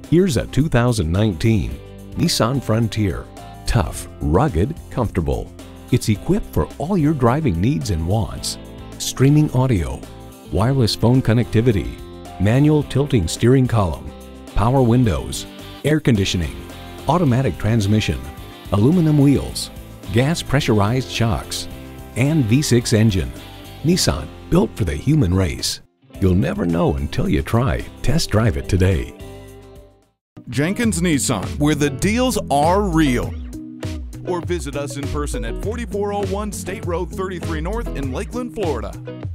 Here's a 2019 Nissan Frontier. Tough, rugged, comfortable. It's equipped for all your driving needs and wants. Streaming audio, wireless phone connectivity, manual tilting steering column, power windows, air conditioning, automatic transmission, aluminum wheels, gas pressurized shocks, and V6 engine. Nissan, built for the human race. You'll never know until you try. Test drive it today. Jenkins Nissan, where the deals are real. Or visit us in person at 4401 State Road 33 North in Lakeland, Florida.